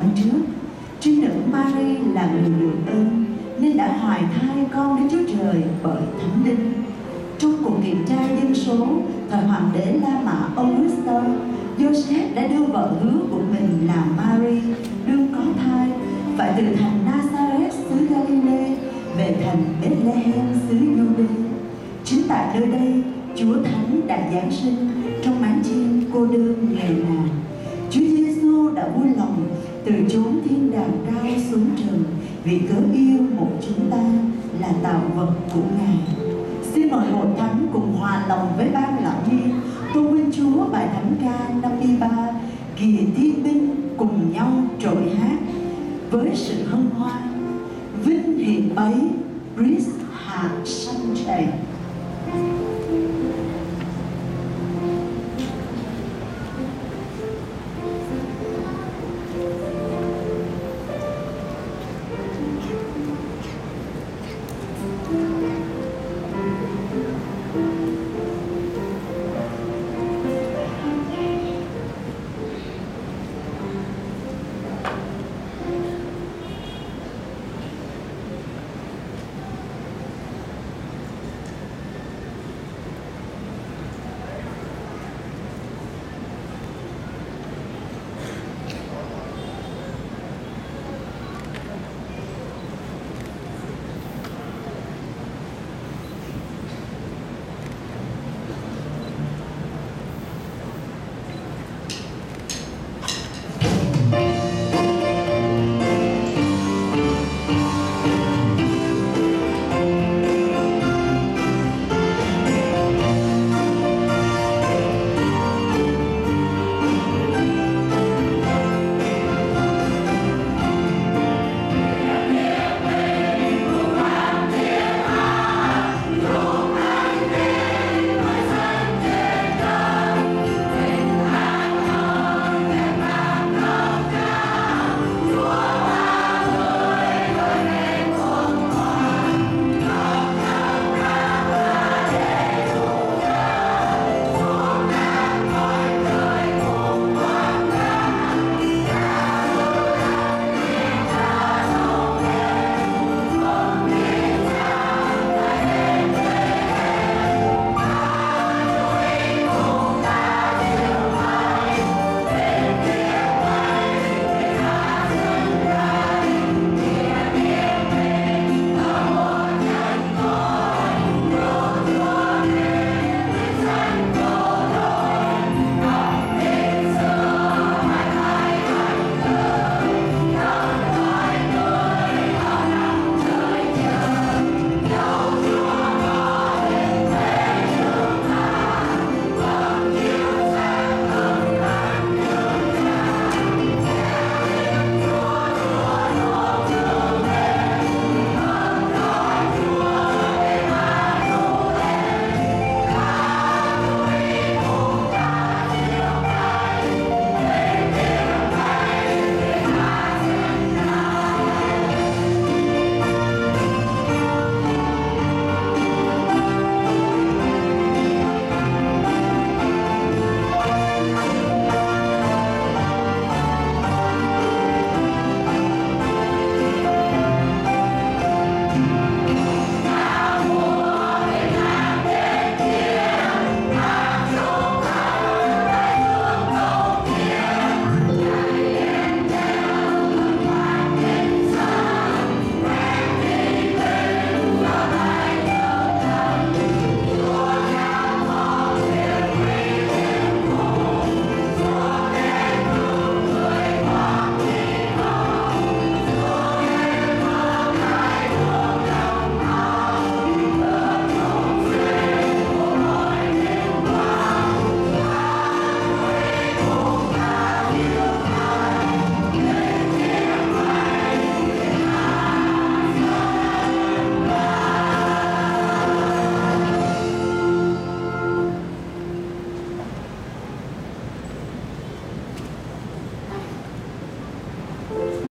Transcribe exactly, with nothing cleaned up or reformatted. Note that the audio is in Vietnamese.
Trước, trinh nữ Mary là người được ơn nên đã hoài thai con Đức Chúa Trời bởi Thánh Linh. Trong cuộc kiểm tra dân số thời hoàng đế La Mã Augusta, Joseph đã đưa vợ hứa của mình là Mary đương có thai phải từ thành Nazareth xứ Galilee về thành Bethlehem xứ Jude. Chính tại nơi đây, Chúa Thánh đã giáng sinh trong mái chiên cô đơn nghèo nàn. Chúa Giêsu đã vui lòng từ chốn thiên đàng cao xuống trần vì cớ yêu một chúng ta là tạo vật của Ngài. Xin mời hội thánh cùng hòa lòng với ban lão niên tôn vinh Chúa bài thánh ca năm mươi ba Kìa Thiên Binh cùng nhau trội hát với sự hân hoan. Vinh hiển bấy, Christ hạ sanh trời.